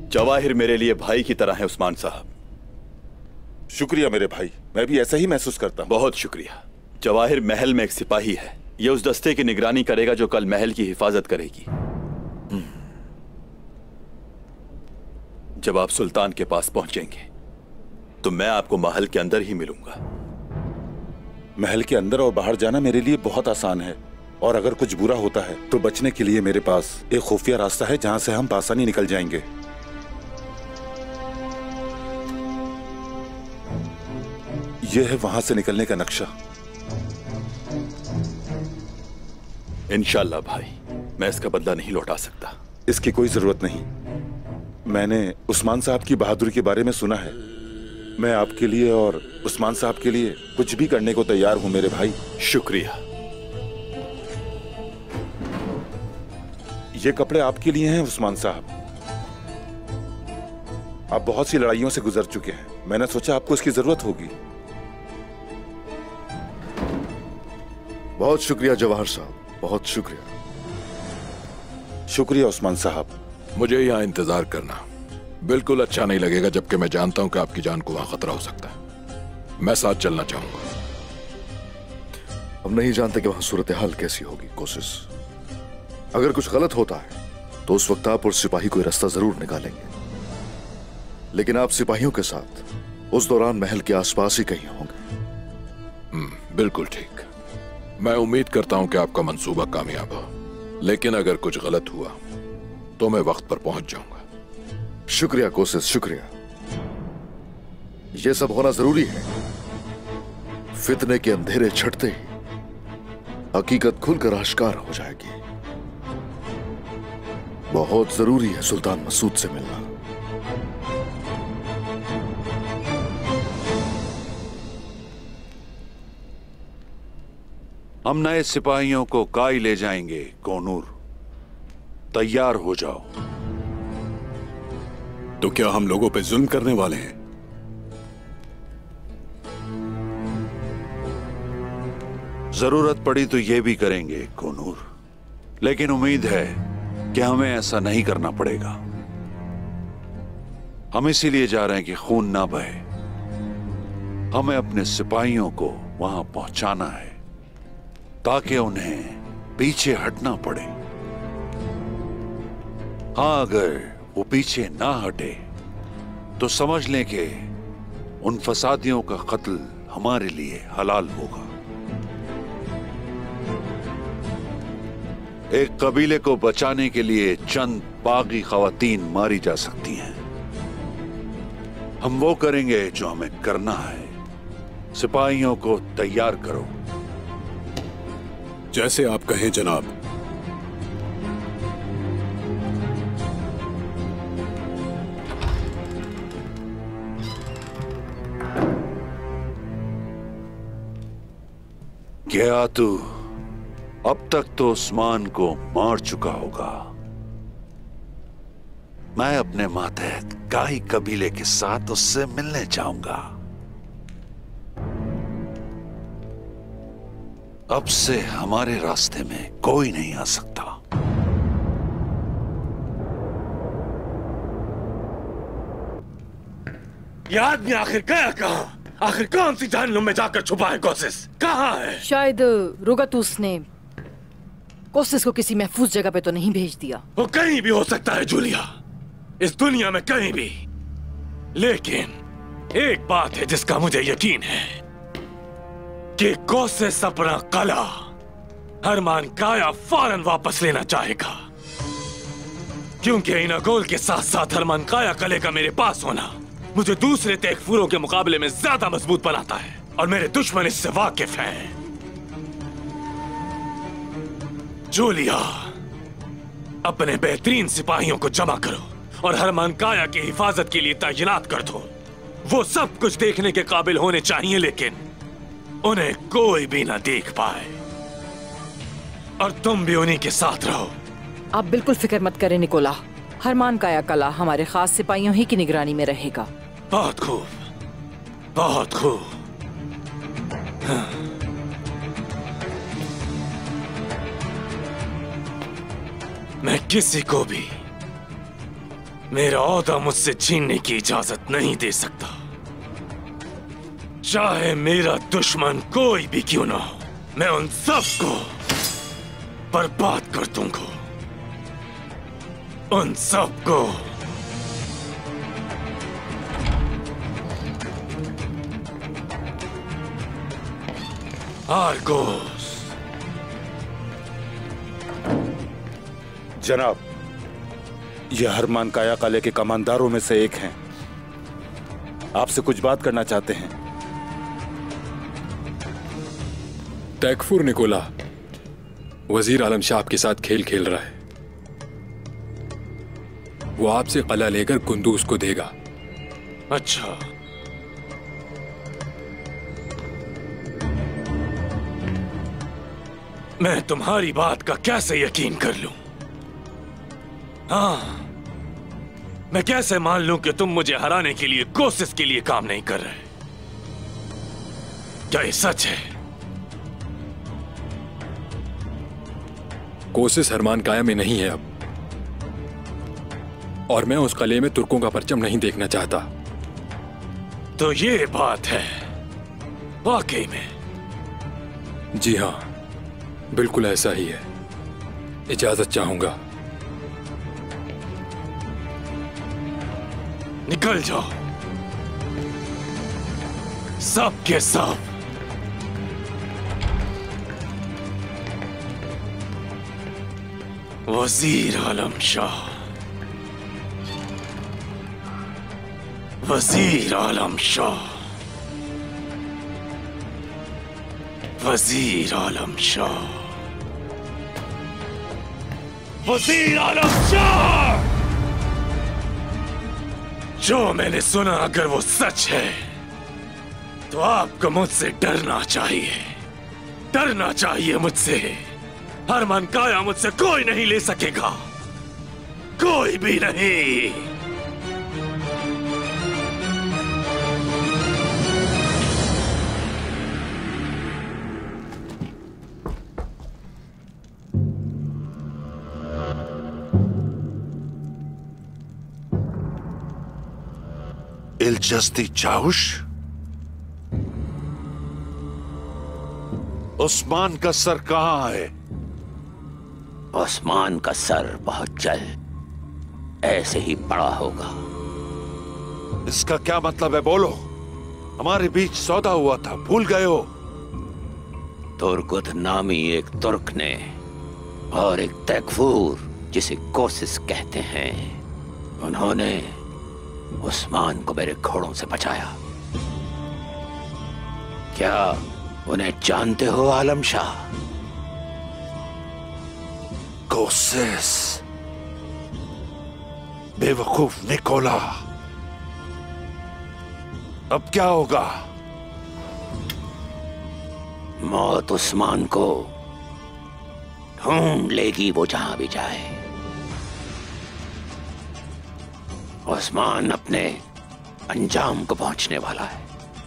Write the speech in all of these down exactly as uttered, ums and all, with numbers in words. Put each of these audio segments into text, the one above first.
जवाहिर मेरे लिए भाई की तरह है उस्मान साहब। शुक्रिया मेरे भाई, मैं भी ऐसा ही महसूस करता हूँ। बहुत शुक्रिया। जवाहिर महल में एक सिपाही है, ये उस दस्ते की निगरानी करेगा जो कल महल की हिफाजत करेगी। जब आप सुल्तान के पास पहुंचेंगे तो मैं आपको महल के अंदर ही मिलूंगा। महल के अंदर और बाहर जाना मेरे लिए बहुत आसान है, और अगर कुछ बुरा होता है तो बचने के लिए मेरे पास एक खुफिया रास्ता है जहां से हम आसानी निकल जाएंगे। यह है वहां से निकलने का नक्शा। इंशाल्लाह भाई, मैं इसका बदला नहीं लौटा सकता। इसकी कोई जरूरत नहीं। मैंने उस्मान साहब की बहादुरी के बारे में सुना है। मैं आपके लिए और उस्मान साहब के लिए कुछ भी करने को तैयार हूं मेरे भाई। शुक्रिया। ये कपड़े आपके लिए हैं उस्मान साहब। आप बहुत सी लड़ाइयों से गुजर चुके हैं, मैंने सोचा आपको इसकी जरूरत होगी। बहुत शुक्रिया जवाहर साहब, बहुत शुक्रिया। शुक्रिया उस्मान साहब। मुझे यहाँ इंतजार करना बिल्कुल अच्छा नहीं लगेगा, जबकि मैं जानता हूँ कि आपकी जान को वहाँ खतरा हो सकता है। मैं साथ चलना चाहूंगा। हम नहीं जानते कि वहां सूरत हाल कैसी होगी। कोशिश, अगर कुछ गलत होता है तो उस वक्त आप और सिपाही कोई रास्ता जरूर निकालेंगे, लेकिन आप सिपाहियों के साथ उस दौरान महल के आसपास ही कहीं होंगे। बिल्कुल ठीक। मैं उम्मीद करता हूं कि आपका मंसूबा कामयाब हो, लेकिन अगर कुछ गलत हुआ तो मैं वक्त पर पहुंच जाऊंगा। शुक्रिया कोशिश, शुक्रिया। यह सब होना जरूरी है। फितने के अंधेरे छटते ही हकीकत खुलकर आश्कार हो जाएगी। बहुत जरूरी है सुल्तान मसूद से मिलना। हम नए सिपाहियों को काई ले जाएंगे। कोनूर, तैयार हो जाओ। तो क्या हम लोगों पे जुल्म करने वाले हैं? जरूरत पड़ी तो ये भी करेंगे कोनूर, लेकिन उम्मीद है कि हमें ऐसा नहीं करना पड़ेगा। हम इसीलिए जा रहे हैं कि खून ना बहे। हमें अपने सिपाहियों को वहां पहुंचाना है ताकि उन्हें पीछे हटना पड़े। हाँ, अगर वो पीछे ना हटे तो समझ लें कि उन फसादियों का कत्ल हमारे लिए हलाल होगा। एक कबीले को बचाने के लिए चंद बागी खवातीन मारी जा सकती हैं। हम वो करेंगे जो हमें करना है। सिपाहियों को तैयार करो। जैसे आप कहें जनाब। क्या तू अब तक तो उस्मान को मार चुका होगा। मैं अपने मातहत काई कबीले के साथ उससे मिलने जाऊंगा। अब से हमारे रास्ते में कोई नहीं आ सकता। ये आदमी आखिर गया कहाँ? आखिर कौन सी जहन्नुम में जाकर छुपा है कोशिश? कहाँ है? शायद रुगतुस ने कोशिश को किसी महफूज जगह पे तो नहीं भेज दिया। वो कहीं भी हो सकता है जूलिया, इस दुनिया में कहीं भी। लेकिन एक बात है जिसका मुझे यकीन है कि कोशिश अपना कला हरमान काया फौरन वापस लेना चाहेगा, क्योंकि इनागोल के साथ साथ हरमान काया कले का मेरे पास होना मुझे दूसरे तेगफूरों के मुकाबले में ज्यादा मजबूत बनाता है, और मेरे दुश्मन इससे वाकिफ हैं। जूलिया, अपने बेहतरीन सिपाहियों को जमा करो और हरमान काया की हिफाजत के लिए तैनात कर दो। वो सब कुछ देखने के काबिल होने चाहिए, लेकिन उन्हें कोई भी ना देख पाए, और तुम भी उन्हीं के साथ रहो। आप बिल्कुल फिक्र मत करें निकोला, हरमान काया कला हमारे खास सिपाहियों ही की निगरानी में रहेगा। बहुत खूब, बहुत खूब। हाँ। मैं किसी को भी मेरा ओहदा मुझसे छीनने की इजाजत नहीं दे सकता, चाहे मेरा दुश्मन कोई भी क्यों ना हो। मैं उन सबको बर्बाद कर दूंगा, उन सबको। आर्गोस। जनाब, ये हरमान काया काले के कमांडरों में से एक हैं। आपसे कुछ बात करना चाहते हैं। तैकफुर निकोला वजीर आलम शाह के साथ खेल खेल रहा है। वो आपसे कला लेकर कुंदूज को देगा। अच्छा, मैं तुम्हारी बात का कैसे यकीन कर लूं? हाँ, मैं कैसे मान लूं कि तुम मुझे हराने के लिए कोशिश के लिए काम नहीं कर रहे? क्या ये सच है? कोशिश हरमान काया में नहीं है अब, और मैं उस किले में तुर्कों का परचम नहीं देखना चाहता। तो ये बात है वाकई में? जी हाँ, बिल्कुल ऐसा ही है। इजाजत चाहूंगा। निकल जाओ सब के सब। वजीर आलम शाह, वजीर आलम शाह, वजीर आलम शाह, वजीर आलम शाह। जो मैंने सुना अगर वो सच है तो आपको मुझसे डरना चाहिए, डरना चाहिए मुझसे। हरमान काया मुझसे कोई नहीं ले सकेगा, कोई भी नहीं। इल्जस्ती चाउश, उस्मान का सर कहां है? उस्मान का सर बहुत जल्द ऐसे ही पड़ा होगा। इसका क्या मतलब है? बोलो, हमारे बीच सौदा हुआ था, भूल गए हो? तुर्कुत नामी एक तुर्क ने और एक तैकफूर जिसे कोशिश कहते हैं, उन्होंने उस्मान को मेरे घोड़ों से बचाया। क्या उन्हें जानते हो आलम शाह? कोशिश, बेवकूफ निकोला। अब क्या होगा? मौत उस्मान को ढूंढ लेगी, वो जहां भी जाए। उस्मान अपने अंजाम को पहुंचने वाला है।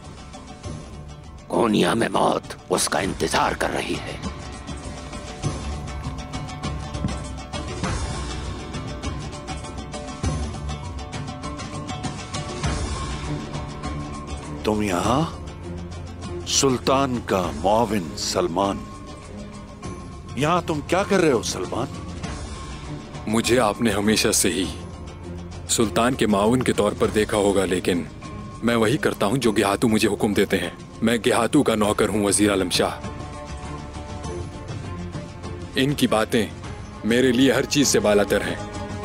कोनिया में मौत उसका इंतजार कर रही है। तुम यहां? सुल्तान का मुआविन सलमान, यहां तुम क्या कर रहे हो सलमान? मुझे आपने हमेशा से ही सुल्तान के माउन के तौर पर देखा होगा, लेकिन मैं वही करता हूं जो गिहातू मुझे हुक्म देते हैं। मैं गिहातू का नौकर हूं वजीर आलम शाह। इनकी बातें मेरे लिए हर चीज से बालातर हैं।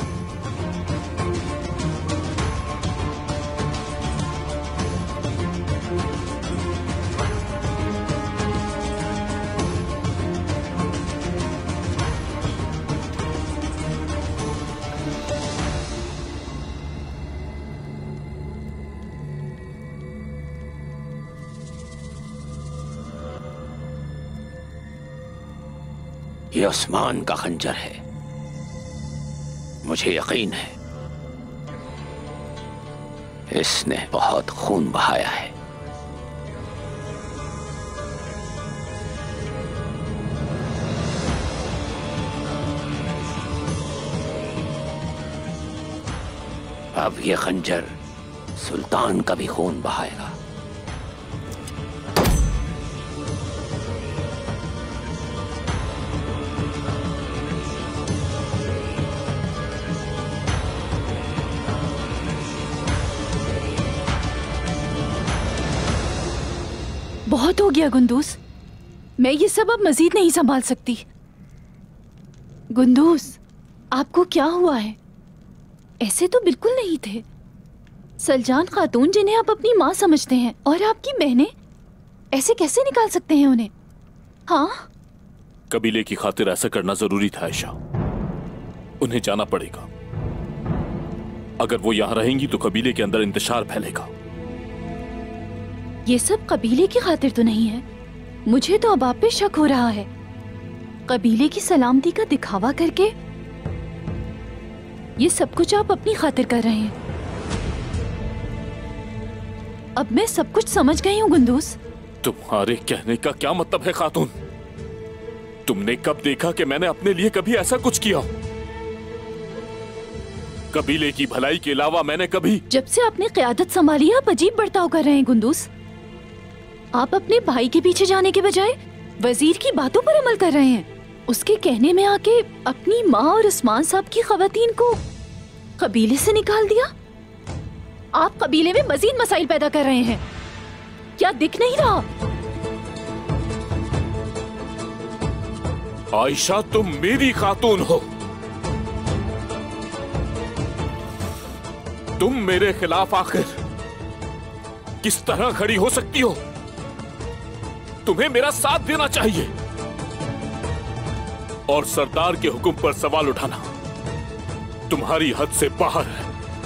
ये उस्मान का खंजर है, मुझे यकीन है इसने बहुत खून बहाया है। अब ये खंजर सुल्तान का भी खून बहाएगा। बहुत हो गया गुंदूस, मैं ये सब अब मजीद नहीं संभाल सकती। गुंदूस, आपको क्या हुआ है? ऐसे तो बिल्कुल नहीं थे। सलजान खातून जिन्हें आप अपनी माँ समझते हैं और आपकी बहनें, ऐसे कैसे निकाल सकते हैं उन्हें? हाँ, कबीले की खातिर ऐसा करना जरूरी था आयशा। उन्हें जाना पड़ेगा। अगर वो यहाँ रहेंगी तो कबीले के अंदर इंतशार फैलेगा। ये सब कबीले की खातिर तो नहीं है। मुझे तो अब आप पे शक हो रहा है। कबीले की सलामती का दिखावा करके ये सब कुछ आप अपनी खातिर कर रहे हैं। अब मैं सब कुछ समझ गई हूँ गुंदूस। तुम्हारे कहने का क्या मतलब है खातून? तुमने कब देखा कि मैंने अपने लिए कभी ऐसा कुछ किया? कबीले की भलाई के अलावा मैंने कभी... जब से आपने क़यादत संभाली आप अजीब बर्ताव कर रहे हैं गुंदूस। आप अपने भाई के पीछे जाने के बजाय वजीर की बातों पर अमल कर रहे हैं। उसके कहने में आके अपनी माँ और उस्मान साहब की खवातीन को कबीले से निकाल दिया। आप कबीले में मजीद मसाइल पैदा कर रहे हैं। क्या दिख नहीं रहा? आयशा, तुम मेरी खातून हो। तुम मेरे खिलाफ आखिर किस तरह खड़ी हो सकती हो? तुम्हें मेरा साथ देना चाहिए और सरदार के हुक्म पर सवाल उठाना तुम्हारी हद से बाहर है।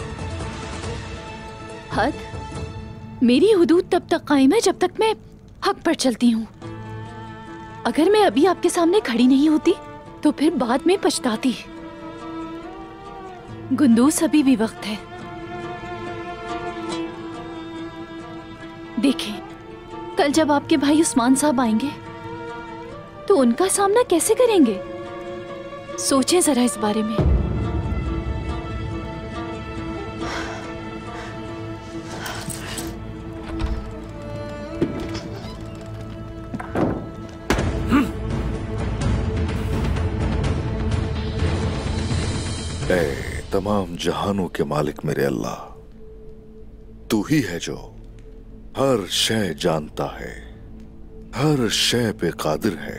हद? मेरी हुदूद तब तक कायम है जब तक मैं हक पर चलती हूँ। अगर मैं अभी आपके सामने खड़ी नहीं होती तो फिर बाद में पछताती। गुंदूस, अभी भी वक्त है। देखें, कल जब आपके भाई उस्मान साहब आएंगे तो उनका सामना कैसे करेंगे? सोचें जरा इस बारे में। ऐ तमाम जहानों के मालिक मेरे अल्लाह, तू ही है जो हर शय जानता है, हर शय पे कादिर है।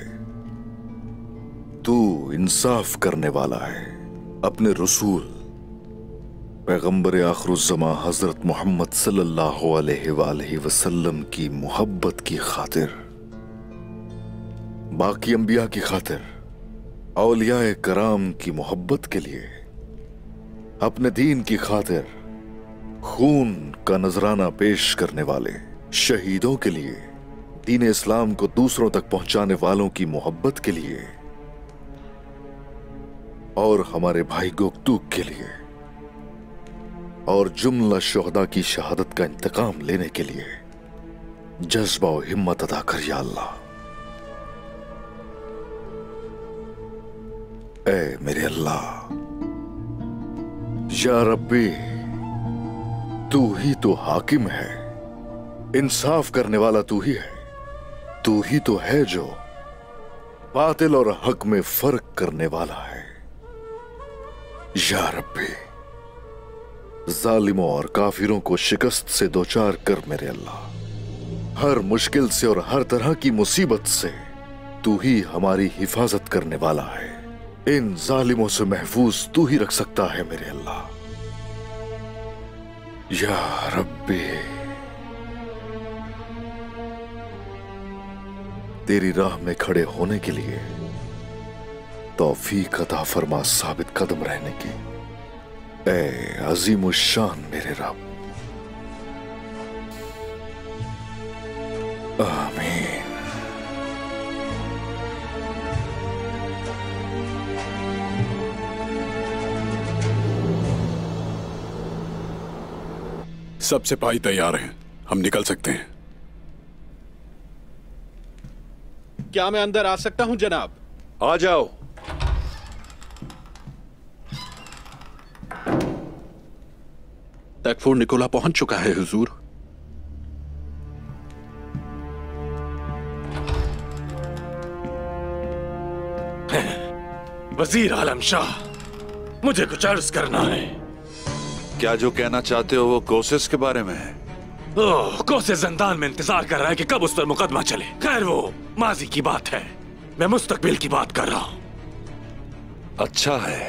तू इंसाफ करने वाला है। अपने रसूल पैगंबर आखिरुज़्ज़मा हजरत मोहम्मद सल्लल्लाहु अलैहि वसल्लम की मोहब्बत की खातिर, बाकी अंबिया की खातिर, औलियाए कराम की मोहब्बत के लिए, अपने दीन की खातिर खून का नजराना पेश करने वाले शहीदों के लिए, दीन इस्लाम को दूसरों तक पहुंचाने वालों की मोहब्बत के लिए और हमारे भाई गोकतूक के लिए और जुमला शुहदा की शहादत का इंतकाम लेने के लिए जज्बा और हिम्मत अदा कर या अल्लाह। ऐ मेरे अल्लाह, या रब्बी, तू ही तो हाकिम है, इंसाफ करने वाला तू ही है। तू ही तो है जो बातिल और हक में फर्क करने वाला है। या रब्बी, जालिमों और काफिरों को शिकस्त से दोचार कर मेरे अल्लाह। हर मुश्किल से और हर तरह की मुसीबत से तू ही हमारी हिफाजत करने वाला है। इन जालिमों से महफूज तू ही रख सकता है मेरे अल्लाह। या रब्बी, तेरी राह में खड़े होने के लिए तौफीक अता फरमा साबित कदम रहने की। ऐ अजीमुश्शान मेरे रब, आमीन। सब सिपाही तैयार हैं, हम निकल सकते हैं। क्या मैं अंदर आ सकता हूं जनाब? आ जाओ। तैकफूर निकोला पहुंच चुका है हुजूर। वजीर आलम शाह, मुझे कुछ अर्ज करना है। क्या जो कहना चाहते हो वो कोशिश के बारे में है? ओह, कोशिश ज़िंदान में इंतजार कर रहा है कि कब उस पर मुकदमा चले। खैर वो माजी की बात है, मैं मुस्तकबिल की बात कर रहा हूँ। अच्छा है,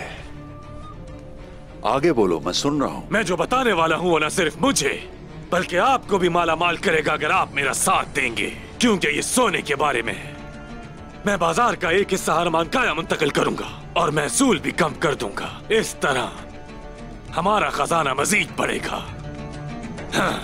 आगे बोलो, मैं सुन रहा हूँ। मैं जो बताने वाला हूँ वो न सिर्फ मुझे बल्कि आपको भी माला माल करेगा अगर आप मेरा साथ देंगे, क्योंकि ये सोने के बारे में है। मैं बाजार का एक हिस्सा हरमान काया मुंतकिल करूंगा और महसूल भी कम कर दूंगा। इस तरह हमारा खजाना मजीद बढ़ेगा। हाँ।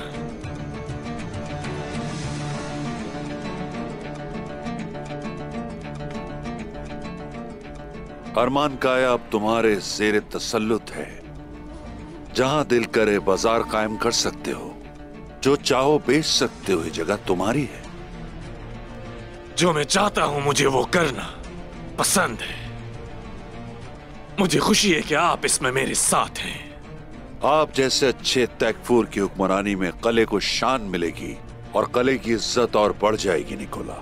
अरमान काया अब तुम्हारे ज़ेरे तसल्लुत है। जहां दिल करे बाजार कायम कर सकते हो, जो चाहो बेच सकते हो, ये जगह तुम्हारी है। जो मैं चाहता हूं मुझे वो करना पसंद है। मुझे खुशी है कि आप इसमें मेरे साथ हैं। आप जैसे अच्छे तैकफूर की हुक्मरानी में कले को शान मिलेगी और कले की इज्जत और बढ़ जाएगी। निकोला,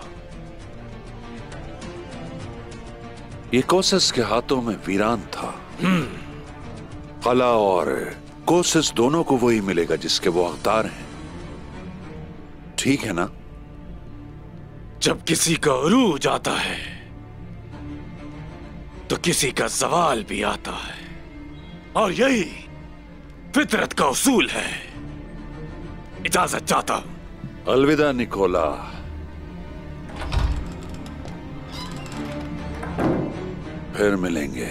ये कोसिस के हाथों में वीरान था। कला और कोसिस दोनों को वही मिलेगा जिसके वो हकदार हैं। ठीक है ना? जब किसी का उरूज आता है तो किसी का सवाल भी आता है, और यही फितरत का उसूल है। इजाजत चाहता हूं। अलविदा निकोला। फिर मिलेंगे।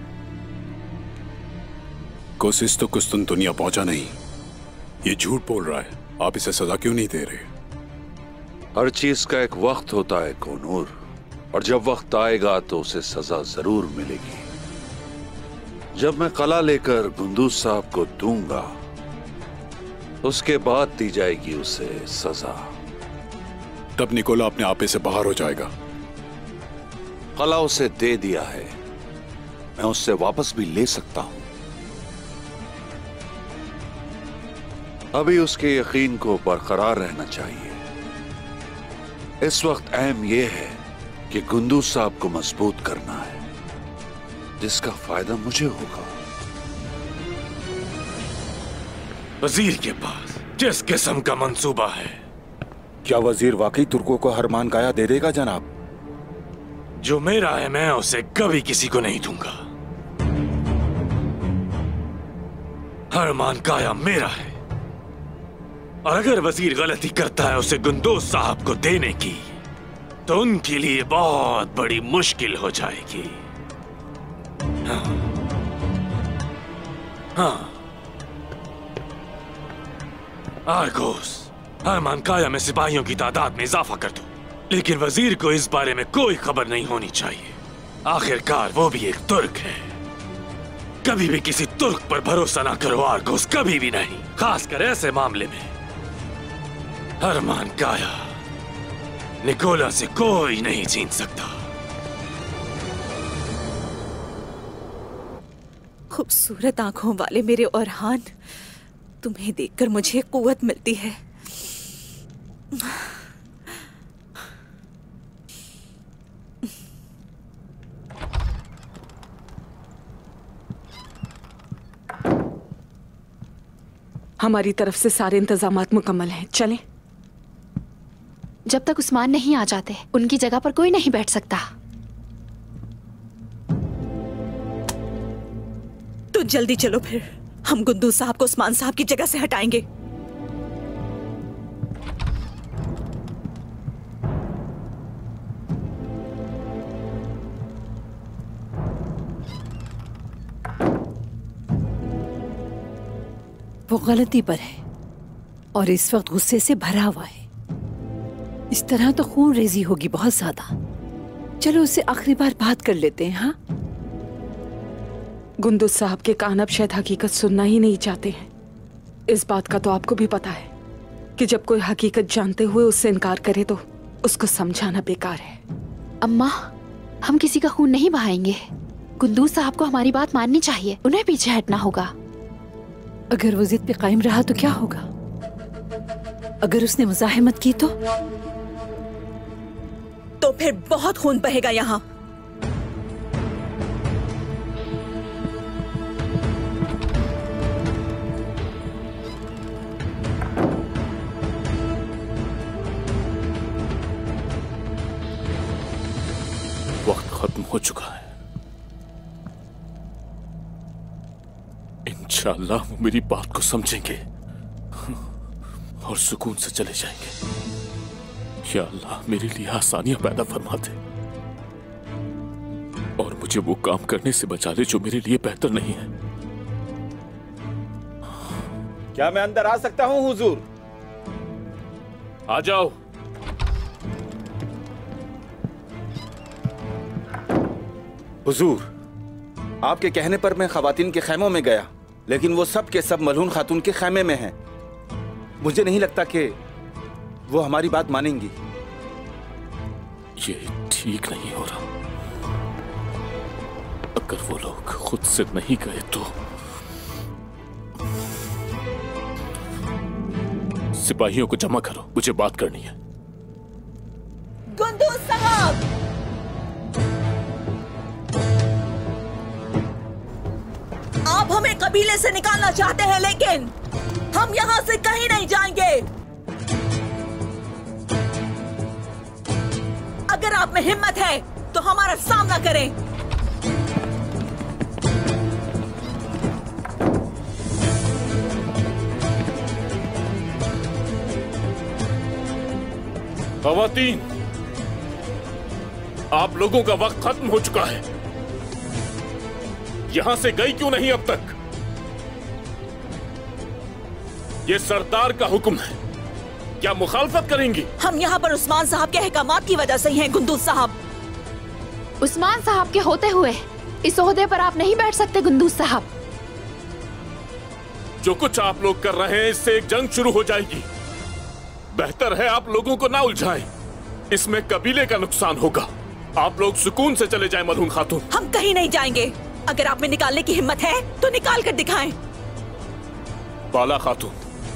कोशिश तो कुस्तुनतुनिया पहुंचा नहीं, ये झूठ बोल रहा है। आप इसे सजा क्यों नहीं दे रहे? हर चीज का एक वक्त होता है कोनूर, और जब वक्त आएगा तो उसे सजा जरूर मिलेगी। जब मैं कला लेकर गुंदूस साहब को दूंगा, उसके बाद दी जाएगी उसे सजा। तब निकोला अपने आपे से बाहर हो जाएगा। कला उसे दे दिया है, मैं उससे वापस भी ले सकता हूं। अभी उसके यकीन को बरकरार रहना चाहिए। इस वक्त अहम यह है कि गुंदूस साहब को मजबूत करना है, जिसका फायदा मुझे होगा। वजीर के पास जिस किस्म का मंसूबा है। क्या वजीर वाकई तुर्कों को हरमान काया दे देगा जनाब? जो मेरा है मैं उसे कभी किसी को नहीं दूंगा। हरमान काया मेरा है, और अगर वजीर गलती करता है उसे गुंदूस साहब को देने की, तो उनके लिए बहुत बड़ी मुश्किल हो जाएगी। हाँ, हाँ। आर्गोस, हरमान काया में सिपाहियों की तादाद में इजाफा कर दो, लेकिन वजीर को इस बारे में कोई खबर नहीं होनी चाहिए। आखिरकार वो भी एक तुर्क है। कभी भी किसी तुर्क पर भरोसा ना करो आर्गोस, कभी भी नहीं, खासकर ऐसे मामले में। हरमान काया निकोला से कोई नहीं छीन सकता। खूबसूरत आंखों वाले मेरे ओरहान, तुम्हें देखकर मुझे कुव्वत मिलती है। हमारी तरफ से सारे इंतजामात मुकम्मल हैं, चलें। जब तक उस्मान नहीं आ जाते उनकी जगह पर कोई नहीं बैठ सकता। तो जल्दी चलो, फिर हम गुंदूस साहब को उस्मान साहब की जगह से हटाएंगे। वो गलती पर है और इस वक्त गुस्से से भरा हुआ है। इस तरह तो खून रेजी होगी बहुत ज्यादा। चलो उससे आखिरी बार बात कर लेते हैं। हाँ, गुंदूस साहब के कान अब शायद हकीकत सुनना ही नहीं चाहते हैं। इस बात का तो आपको भी पता है कि जब कोई हकीकत जानते हुए उससे इनकार करे तो उसको समझाना बेकार है। अम्मा, हम किसी का खून नहीं बहाएंगे। गुंदूस साहब को हमारी बात माननी चाहिए, उन्हें पीछे हटना होगा। अगर वो जिद पे कायम रहा तो क्या होगा? अगर उसने मुजाहिमत की तो तो फिर बहुत खून बहेगा यहाँ। वक्त खत्म हो चुका है। इंशाअल्लाह वो मेरी बात को समझेंगे और सुकून से चले जाएंगे। या अल्लाह मेरे लिए आसानियां पैदा फरमा दे और मुझे वो काम करने से बचा ले जो मेरे लिए बेहतर नहीं है। क्या मैं अंदर आ सकता हूं हुजूर? आ जाओ। हुजूर, आपके कहने पर मैं खवातीन के खैमों में गया, लेकिन वो सब के सब मलहून खातून के खैमे में हैं। मुझे नहीं लगता कि वो हमारी बात मानेंगी। ये ठीक नहीं हो रहा। अगर वो लोग खुद से नहीं गए तो सिपाहियों को जमा करो, मुझे बात करनी है। गुंदूज साहब, आप हमें कबीले से निकालना चाहते हैं, लेकिन हम यहाँ से कहीं नहीं जाएंगे। अगर आप में हिम्मत है तो हमारा सामना करें। खवातीन, आप लोगों का वक्त खत्म हो चुका है। यहां से गई क्यों नहीं अब तक? ये सरदार का हुक्म है, क्या मुखालफत करेंगी? हम यहाँ पर उस्मान साहब के अहकामात की वजह से ही हैं गुंदूज साहब। उस्मान साहब के होते हुए इस ओहदे पर आप नहीं बैठ सकते गुंदूज साहब। जो कुछ आप लोग कर रहे हैं इससे एक जंग शुरू हो जाएगी। बेहतर है आप लोगों को ना उलझाएं, इसमें कबीले का नुकसान होगा। आप लोग सुकून से चले जाएं मलहून खातून। हम कहीं नहीं जाएंगे। अगर आप में निकालने की हिम्मत है तो निकाल कर दिखाएं। बाला खातून,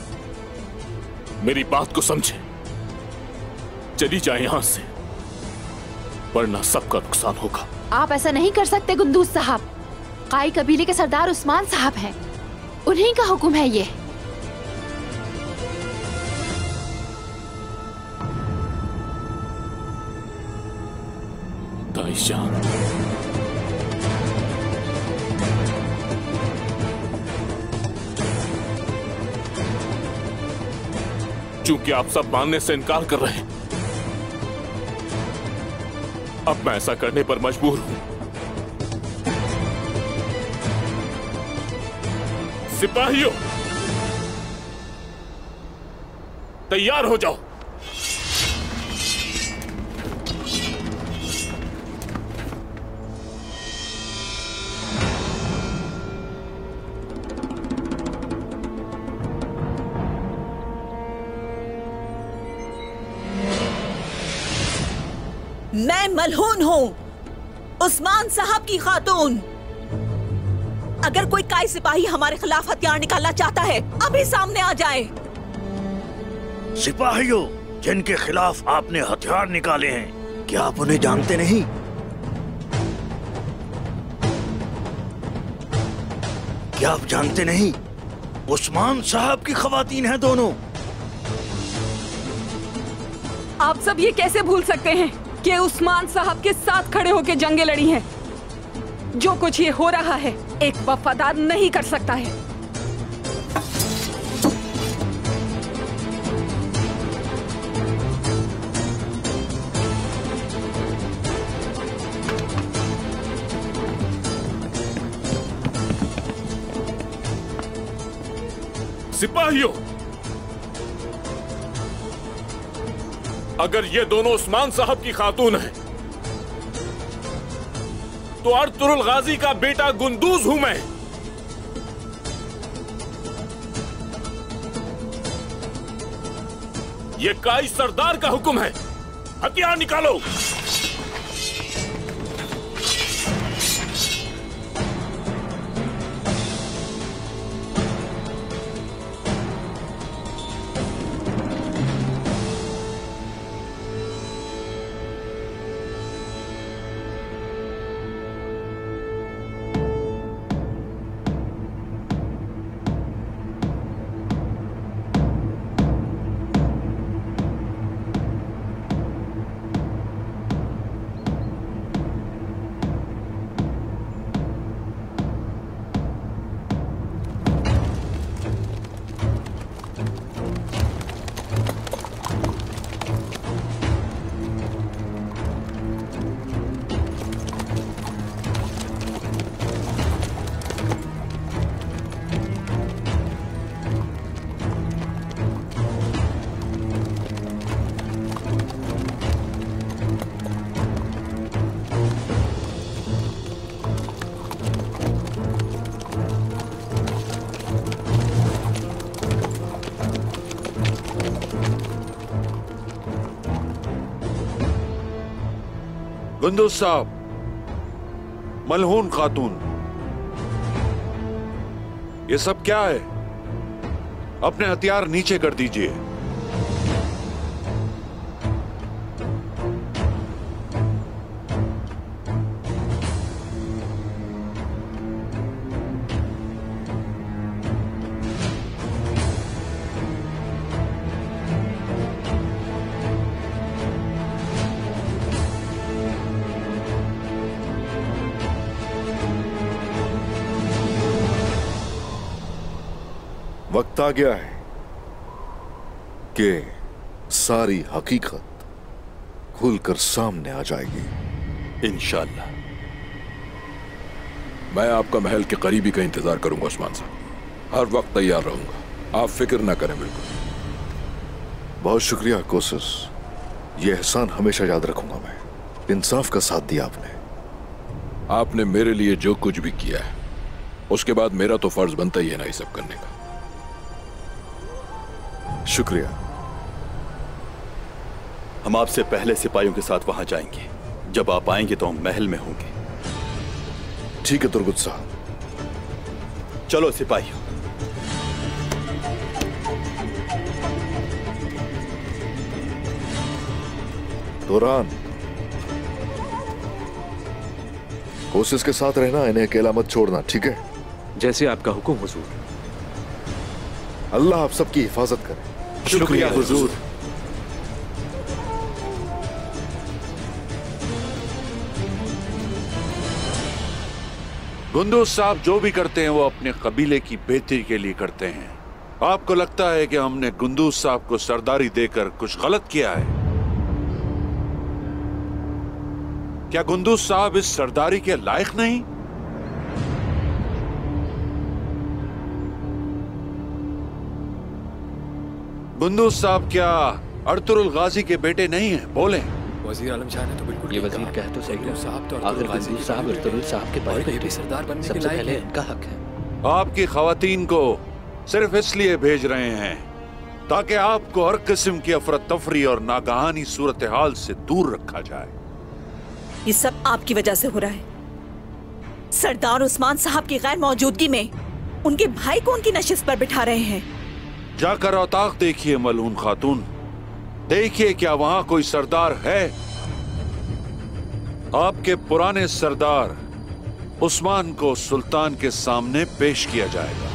मेरी बात को समझे, चली जाए यहां से, वरना सबका नुकसान होगा। आप ऐसा नहीं कर सकते गुंदूज साहब। काई कबीले के सरदार उस्मान साहब हैं, उन्हीं का हुक्म है ये। ताईजान, चूंकि आप सब मानने से इनकार कर रहे हैं, अब मैं ऐसा करने पर मजबूर हूं। सिपाहियों, तैयार हो जाओ। मैं मलहून हूँ, उस्मान साहब की खातून। अगर कोई काई सिपाही हमारे खिलाफ हथियार निकालना चाहता है, अभी सामने आ जाए। सिपाहियों, जिनके खिलाफ आपने हथियार निकाले हैं, क्या आप उन्हें जानते नहीं? क्या आप जानते नहीं? उस्मान साहब की खवातीन हैं दोनों। आप सब ये कैसे भूल सकते हैं कि उस्मान साहब के साथ खड़े होकर जंगें लड़ी हैं। जो कुछ ये हो रहा है एक वफादार नहीं कर सकता है। सिपाहियों, अगर ये दोनों उस्मान साहब की खातून हैं, तो अर्तुरुल गाजी का बेटा गुंदूज हूं मैं। ये काई सरदार का हुक्म है, हथियार निकालो। गुंदुस साहब, मलहून खातून, ये सब क्या है? अपने हथियार नीचे कर दीजिए। वक्त आ गया है कि सारी हकीकत खुलकर सामने आ जाएगी इंशाअल्लाह। मैं आपका महल के करीबी का इंतजार करूंगा उस्मान साहब, हर वक्त तैयार रहूंगा, आप फिक्र ना करें। बिल्कुल। बहुत शुक्रिया कोशिश, ये एहसान हमेशा याद रखूंगा मैं। इंसाफ का साथ दिया आपने। आपने मेरे लिए जो कुछ भी किया है, उसके बाद मेरा तो फर्ज बनता ही है ना ये सब करने का। शुक्रिया। हम आपसे पहले सिपाहियों के साथ वहां जाएंगे। जब आप आएंगे तो हम महल में होंगे। ठीक है तुर्गुत साहब। चलो सिपाहियों। तुरान, कोशिश के साथ रहना, इन्हें अकेला मत छोड़ना, ठीक है? जैसे आपका हुक्म हुजूर। अल्लाह आप सबकी हिफाजत करे। शुक्रिया हुजूर। गुंदुस साहब जो भी करते हैं वो अपने कबीले की बेहतरी के लिए करते हैं। आपको लगता है कि हमने गुंदुस साहब को सरदारी देकर कुछ गलत किया है? क्या गुंदुस साहब इस सरदारी के लायक नहीं? गुंदुस साहब क्या अर्तुरुल गाजी के बेटे नहीं हैं? बोले। वजीर आलम शाह ने तो बिल्कुल ये वजीर कह तो सही रहा। साहब तो आखिर गुंदुस साहब अर्तुरुल साहब के बड़े बेटे, सरदार बनने के सबसे लायक पहले हैं। इनका हक है। आपकी खवातीन को सिर्फ इसलिए भेज रहे हैं ताकि आपको हर किस्म की अफरा तफरी और नागहानी सूरत हाल से दूर रखा जाए। ये सब आपकी वजह से हो रहा है। सरदार उस्मान साहब की गैर मौजूदगी में उनके भाई को उनकी नशिस्त पर बिठा रहे हैं। जाकर औताक देखिए मलून खातून, देखिए क्या वहां कोई सरदार है? आपके पुराने सरदार उस्मान को सुल्तान के सामने पेश किया जाएगा।